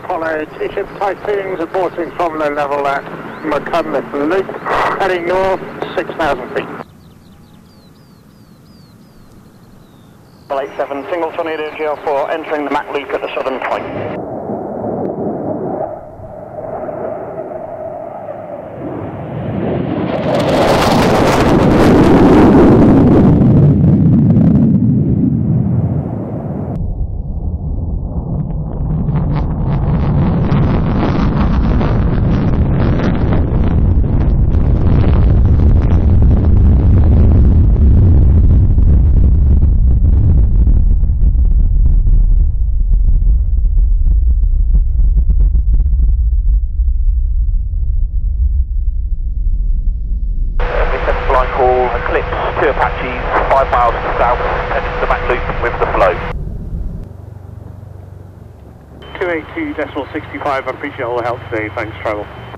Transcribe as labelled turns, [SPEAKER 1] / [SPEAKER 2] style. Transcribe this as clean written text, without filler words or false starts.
[SPEAKER 1] Apollo, T-ship Typhoons aborting from low level at Mach Loop, heading north 6,000 feet.
[SPEAKER 2] 87, single tornado GL4 entering the Mach Loop at the southern point. Call Eclipse, 2 Apaches, 5 miles to south, heading to the Mach Loop with the flow.
[SPEAKER 1] 282.65, I appreciate all the help today, thanks travel.